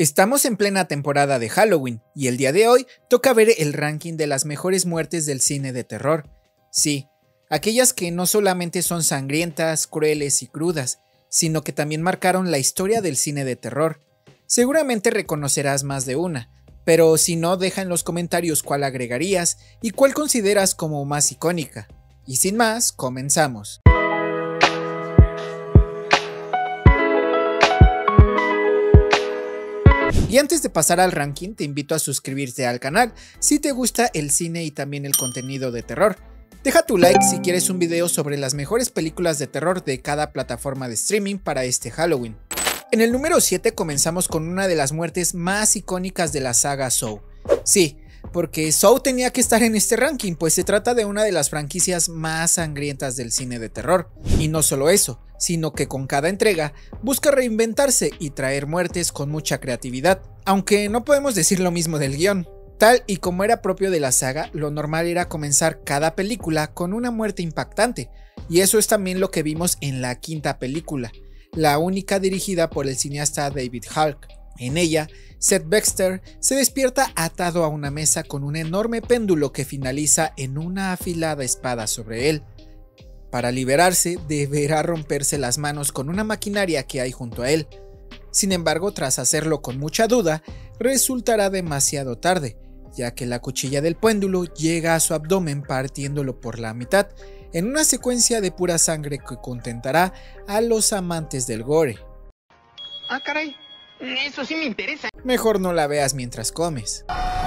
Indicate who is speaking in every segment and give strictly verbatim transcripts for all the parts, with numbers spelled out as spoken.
Speaker 1: Estamos en plena temporada de Halloween y el día de hoy toca ver el ranking de las mejores muertes del cine de terror. Sí, aquellas que no solamente son sangrientas, crueles y crudas, sino que también marcaron la historia del cine de terror. Seguramente reconocerás más de una, pero si no, deja en los comentarios cuál agregarías y cuál consideras como más icónica. Y sin más, comenzamos. Y antes de pasar al ranking, te invito a suscribirte al canal si te gusta el cine y también el contenido de terror. Deja tu like si quieres un video sobre las mejores películas de terror de cada plataforma de streaming para este Halloween. En el número siete comenzamos con una de las muertes más icónicas de la saga Saw. Sí, porque Saw tenía que estar en este ranking, pues se trata de una de las franquicias más sangrientas del cine de terror. Y no solo eso, sino que con cada entrega busca reinventarse y traer muertes con mucha creatividad, aunque no podemos decir lo mismo del guión. Tal y como era propio de la saga, lo normal era comenzar cada película con una muerte impactante, y eso es también lo que vimos en la quinta película, la única dirigida por el cineasta David Hulk. En ella, Seth Baxter se despierta atado a una mesa con un enorme péndulo que finaliza en una afilada espada sobre él. Para liberarse, deberá romperse las manos con una maquinaria que hay junto a él. Sin embargo, tras hacerlo con mucha duda, resultará demasiado tarde, ya que la cuchilla del péndulo llega a su abdomen partiéndolo por la mitad, en una secuencia de pura sangre que contentará a los amantes del gore.
Speaker 2: Ah, caray, eso sí me interesa.
Speaker 1: Mejor no la veas mientras comes.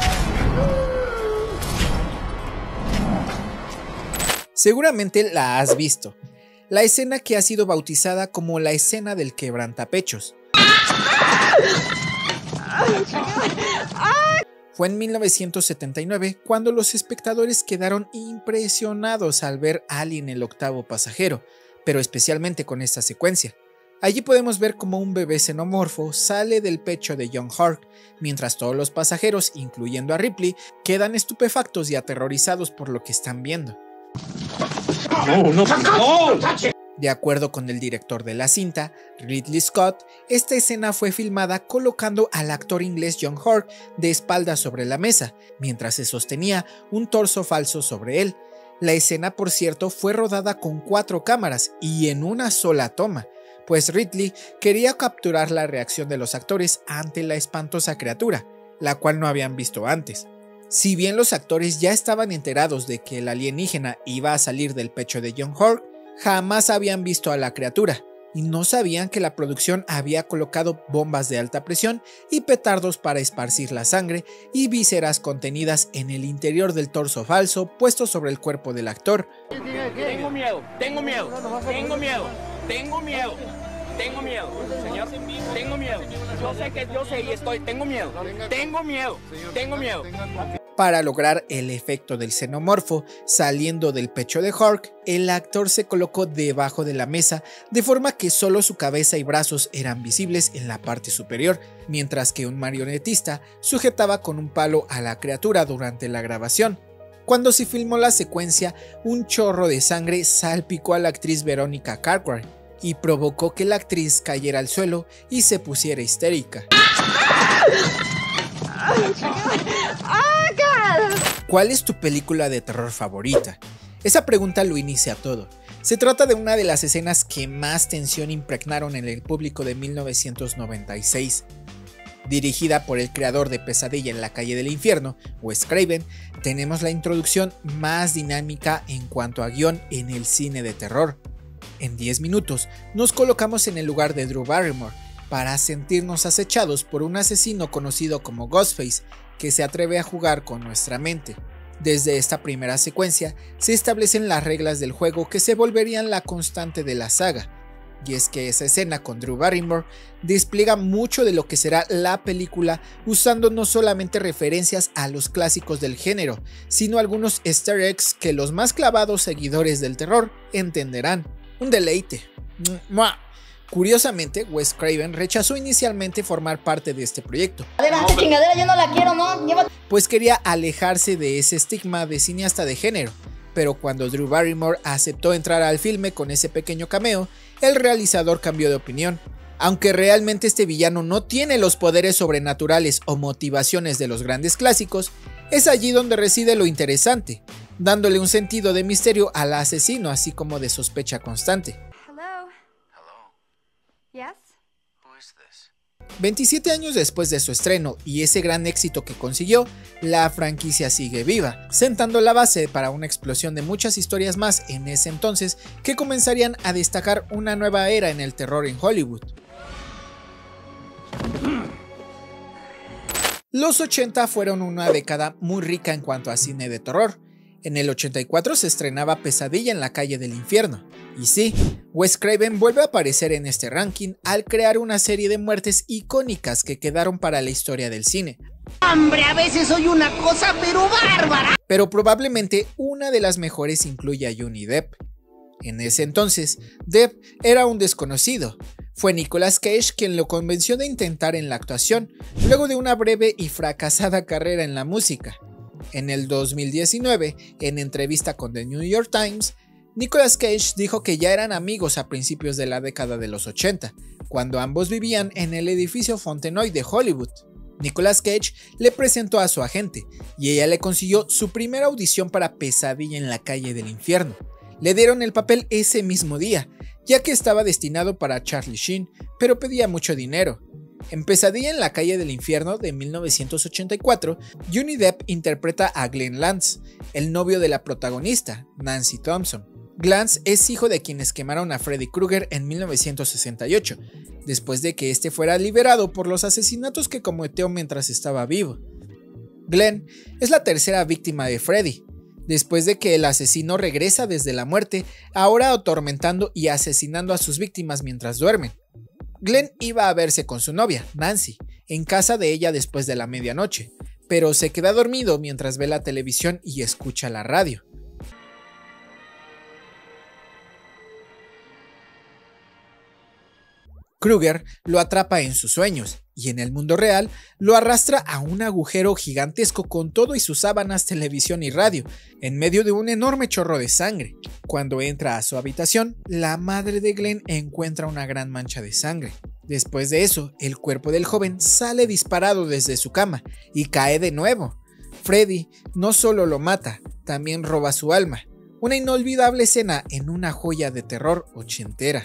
Speaker 1: Seguramente la has visto, la escena que ha sido bautizada como la escena del quebrantapechos. Fue en mil novecientos setenta y nueve cuando los espectadores quedaron impresionados al ver Alien el octavo pasajero, pero especialmente con esta secuencia. Allí podemos ver cómo un bebé xenomorfo sale del pecho de John Hurt, mientras todos los pasajeros, incluyendo a Ripley, quedan estupefactos y aterrorizados por lo que están viendo.
Speaker 2: No, no, no.
Speaker 1: De acuerdo con el director de la cinta, Ridley Scott, esta escena fue filmada colocando al actor inglés John Hurt de espaldas sobre la mesa, mientras se sostenía un torso falso sobre él. La escena, por cierto, fue rodada con cuatro cámaras y en una sola toma, pues Ridley quería capturar la reacción de los actores ante la espantosa criatura, la cual no habían visto antes. Si bien los actores ya estaban enterados de que el alienígena iba a salir del pecho de John Hurt, jamás habían visto a la criatura y no sabían que la producción había colocado bombas de alta presión y petardos para esparcir la sangre y vísceras contenidas en el interior del torso falso puesto sobre el cuerpo del actor.
Speaker 2: Tengo miedo, tengo miedo, tengo miedo, tengo miedo, tengo miedo, señor, tengo miedo. Yo sé que yo sé y estoy, tengo miedo, tengo miedo, tengo miedo.
Speaker 1: Para lograr el efecto del xenomorfo saliendo del pecho de Hurt, el actor se colocó debajo de la mesa de forma que solo su cabeza y brazos eran visibles en la parte superior, mientras que un marionetista sujetaba con un palo a la criatura durante la grabación. Cuando se filmó la secuencia, un chorro de sangre salpicó a la actriz Veronica Cartwright y provocó que la actriz cayera al suelo y se pusiera histérica. ¿Cuál es tu película de terror favorita? Esa pregunta lo inicia todo. Se trata de una de las escenas que más tensión impregnaron en el público de mil novecientos noventa y seis. Dirigida por el creador de Pesadilla en la calle del infierno, Wes Craven, tenemos la introducción más dinámica en cuanto a guión en el cine de terror. En diez minutos nos colocamos en el lugar de Drew Barrymore para sentirnos acechados por un asesino conocido como Ghostface, que se atreve a jugar con nuestra mente. Desde esta primera secuencia se establecen las reglas del juego que se volverían la constante de la saga, y es que esa escena con Drew Barrymore despliega mucho de lo que será la película, usando no solamente referencias a los clásicos del género, sino algunos easter eggs que los más clavados seguidores del terror entenderán. Un deleite. ¡Mua! Curiosamente, Wes Craven rechazó inicialmente formar parte de este proyecto.
Speaker 3: Adelante, chingadera, yo no la quiero, ¿no? Lleva...
Speaker 1: Pues quería alejarse de ese estigma de cineasta de género, pero cuando Drew Barrymore aceptó entrar al filme con ese pequeño cameo, el realizador cambió de opinión. Aunque realmente este villano no tiene los poderes sobrenaturales o motivaciones de los grandes clásicos, es allí donde reside lo interesante, dándole un sentido de misterio al asesino, así como de sospecha constante.
Speaker 4: Hello. Hello. Yes.
Speaker 5: Who is this?
Speaker 1: veintisiete años después de su estreno y ese gran éxito que consiguió, la franquicia sigue viva, sentando la base para una explosión de muchas historias más en ese entonces que comenzarían a destacar una nueva era en el terror en Hollywood. Los ochenta fueron una década muy rica en cuanto a cine de terror. En el ochenta y cuatro se estrenaba Pesadilla en la calle del infierno. Y sí, Wes Craven vuelve a aparecer en este ranking al crear una serie de muertes icónicas que quedaron para la historia del cine.
Speaker 6: ¡Hombre, a veces soy una cosa pero bárbara!
Speaker 1: Pero probablemente una de las mejores incluye a Johnny Depp. En ese entonces, Depp era un desconocido. Fue Nicolas Cage quien lo convenció de intentar en la actuación, luego de una breve y fracasada carrera en la música. En el dos mil diecinueve, en entrevista con The New York Times, Nicolas Cage dijo que ya eran amigos a principios de la década de los ochenta, cuando ambos vivían en el edificio Fontenoy de Hollywood. Nicolas Cage le presentó a su agente, y ella le consiguió su primera audición para Pesadilla en la calle del infierno. Le dieron el papel ese mismo día, ya que estaba destinado para Charlie Sheen, pero pedía mucho dinero. En Pesadilla en la calle del infierno de mil novecientos ochenta y cuatro, Johnny Depp interpreta a Glenn Lance, el novio de la protagonista, Nancy Thompson. Lance es hijo de quienes quemaron a Freddy Krueger en mil novecientos sesenta y ocho, después de que este fuera liberado por los asesinatos que cometió mientras estaba vivo. Glenn es la tercera víctima de Freddy, después de que el asesino regresa desde la muerte, ahora atormentando y asesinando a sus víctimas mientras duermen. Glenn iba a verse con su novia, Nancy, en casa de ella después de la medianoche, pero se queda dormido mientras ve la televisión y escucha la radio. Krueger lo atrapa en sus sueños y en el mundo real lo arrastra a un agujero gigantesco con todo y sus sábanas, televisión y radio, en medio de un enorme chorro de sangre. Cuando entra a su habitación, la madre de Glenn encuentra una gran mancha de sangre. Después de eso, el cuerpo del joven sale disparado desde su cama y cae de nuevo. Freddy no solo lo mata, también roba su alma. Una inolvidable escena en una joya de terror ochentera.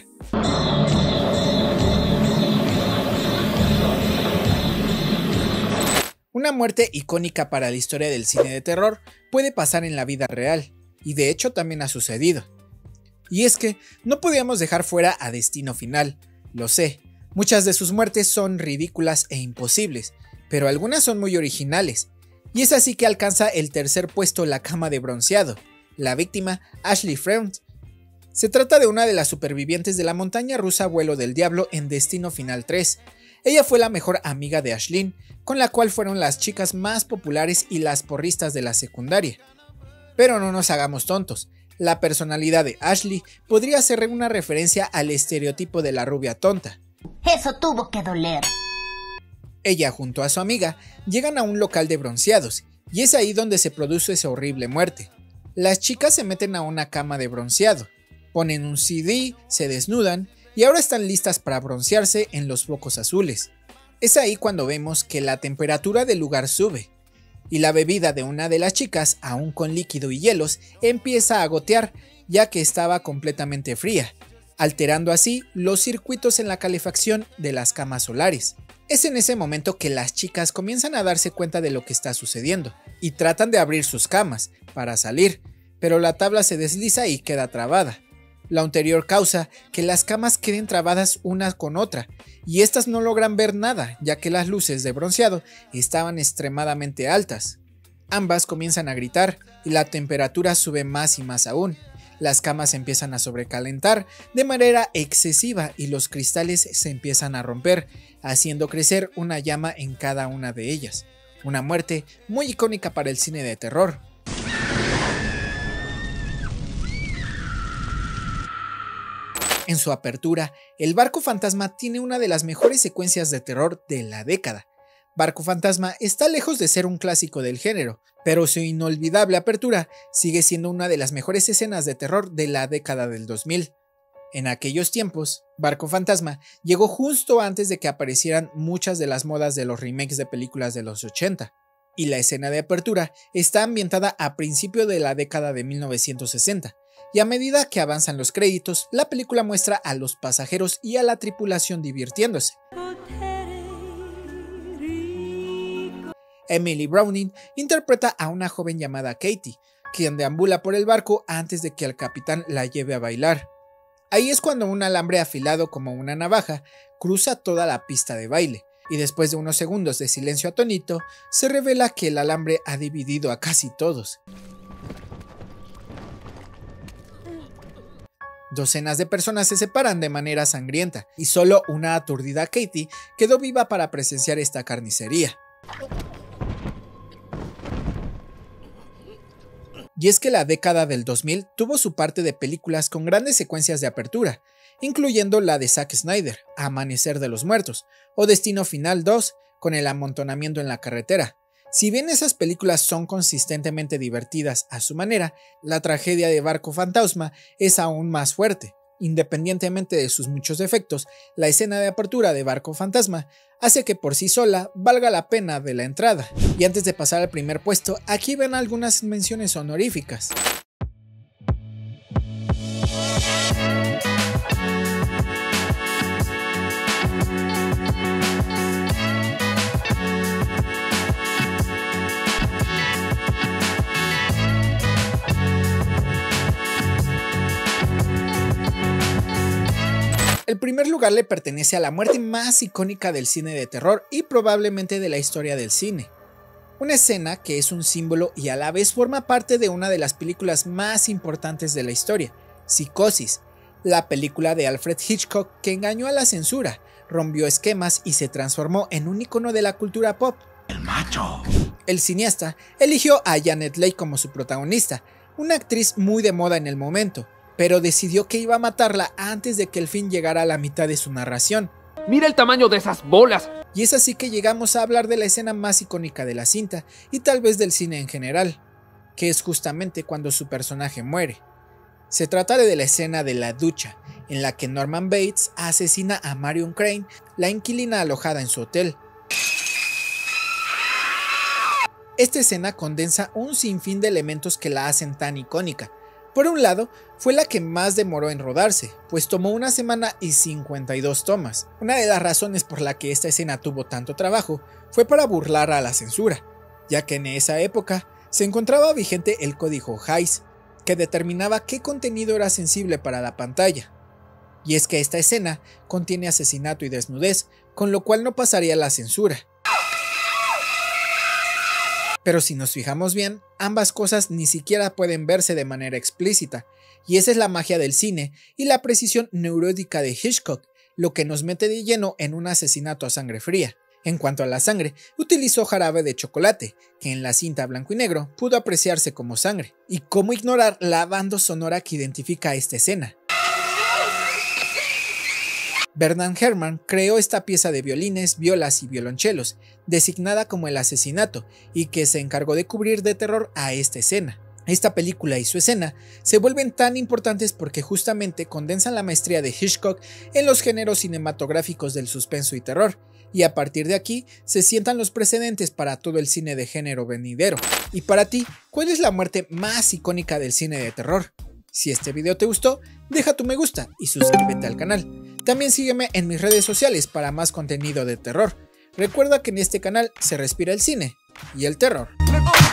Speaker 1: Una muerte icónica para la historia del cine de terror puede pasar en la vida real, y de hecho también ha sucedido. Y es que no podíamos dejar fuera a Destino Final, lo sé, muchas de sus muertes son ridículas e imposibles, pero algunas son muy originales, y es así que alcanza el tercer puesto la cama de bronceado, la víctima Ashley Freund. Se trata de una de las supervivientes de la montaña rusa Vuelo del Diablo en Destino Final tres. Ella fue la mejor amiga de Ashlyn, con la cual fueron las chicas más populares y las porristas de la secundaria. Pero no nos hagamos tontos, la personalidad de Ashley podría ser una referencia al estereotipo de la rubia tonta.
Speaker 6: Eso tuvo que doler.
Speaker 1: Ella junto a su amiga llegan a un local de bronceados, y es ahí donde se produce esa horrible muerte. Las chicas se meten a una cama de bronceado, ponen un C D, se desnudan, y ahora están listas para broncearse en los focos azules. Es ahí cuando vemos que la temperatura del lugar sube, y la bebida de una de las chicas, aún con líquido y hielos, empieza a gotear, ya que estaba completamente fría, alterando así los circuitos en la calefacción de las camas solares. Es en ese momento que las chicas comienzan a darse cuenta de lo que está sucediendo, y tratan de abrir sus camas para salir, pero la tabla se desliza y queda trabada. Lo anterior causa que las camas queden trabadas una con otra, y estas no logran ver nada, ya que las luces de bronceado estaban extremadamente altas. Ambas comienzan a gritar y la temperatura sube más y más aún. Las camas empiezan a sobrecalentar de manera excesiva y los cristales se empiezan a romper, haciendo crecer una llama en cada una de ellas. Una muerte muy icónica para el cine de terror. En su apertura, el Barco Fantasma tiene una de las mejores secuencias de terror de la década. Barco Fantasma está lejos de ser un clásico del género, pero su inolvidable apertura sigue siendo una de las mejores escenas de terror de la década del dos mil. En aquellos tiempos, Barco Fantasma llegó justo antes de que aparecieran muchas de las modas de los remakes de películas de los ochenta, y la escena de apertura está ambientada a principios de la década de mil novecientos sesenta, y a medida que avanzan los créditos, la película muestra a los pasajeros y a la tripulación divirtiéndose. Emily Browning interpreta a una joven llamada Katie, quien deambula por el barco antes de que el capitán la lleve a bailar. Ahí es cuando un alambre afilado como una navaja cruza toda la pista de baile, y después de unos segundos de silencio atónito, se revela que el alambre ha dividido a casi todos. Docenas de personas se separan de manera sangrienta, y solo una aturdida Katie quedó viva para presenciar esta carnicería. Y es que la década del dos mil tuvo su parte de películas con grandes secuencias de apertura, incluyendo la de Zack Snyder, Amanecer de los Muertos, o Destino Final dos, con el amontonamiento en la carretera. Si bien esas películas son consistentemente divertidas a su manera, la tragedia de Barco Fantasma es aún más fuerte. Independientemente de sus muchos defectos, la escena de apertura de Barco Fantasma hace que por sí sola valga la pena de la entrada. Y antes de pasar al primer puesto, aquí ven algunas menciones honoríficas. El primer lugar le pertenece a la muerte más icónica del cine de terror y probablemente de la historia del cine. Una escena que es un símbolo y a la vez forma parte de una de las películas más importantes de la historia, Psicosis, la película de Alfred Hitchcock que engañó a la censura, rompió esquemas y se transformó en un icono de la cultura pop.
Speaker 6: El macho.
Speaker 1: El cineasta eligió a Janet Leigh como su protagonista, una actriz muy de moda en el momento, pero decidió que iba a matarla antes de que el film llegara a la mitad de su narración.
Speaker 2: Mira el tamaño de esas bolas.
Speaker 1: Y es así que llegamos a hablar de la escena más icónica de la cinta y tal vez del cine en general, que es justamente cuando su personaje muere. Se trata de la escena de la ducha, en la que Norman Bates asesina a Marion Crane, la inquilina alojada en su hotel. Esta escena condensa un sinfín de elementos que la hacen tan icónica. Por un lado, fue la que más demoró en rodarse, pues tomó una semana y cincuenta y dos tomas. Una de las razones por la que esta escena tuvo tanto trabajo fue para burlar a la censura, ya que en esa época se encontraba vigente el código Hays, que determinaba qué contenido era sensible para la pantalla. Y es que esta escena contiene asesinato y desnudez, con lo cual no pasaría la censura. Pero si nos fijamos bien, ambas cosas ni siquiera pueden verse de manera explícita, y esa es la magia del cine y la precisión neurótica de Hitchcock, lo que nos mete de lleno en un asesinato a sangre fría. En cuanto a la sangre, utilizó jarabe de chocolate, que en la cinta blanco y negro pudo apreciarse como sangre. ¿Y cómo ignorar la banda sonora que identifica esta escena? Bernard Herrmann creó esta pieza de violines, violas y violonchelos, designada como El Asesinato, y que se encargó de cubrir de terror a esta escena. Esta película y su escena se vuelven tan importantes porque justamente condensan la maestría de Hitchcock en los géneros cinematográficos del suspenso y terror, y a partir de aquí se sientan los precedentes para todo el cine de género venidero. Y para ti, ¿cuál es la muerte más icónica del cine de terror? Si este video te gustó, deja tu me gusta y suscríbete al canal. También sígueme en mis redes sociales para más contenido de terror. Recuerda que en este canal se respira el cine y el terror.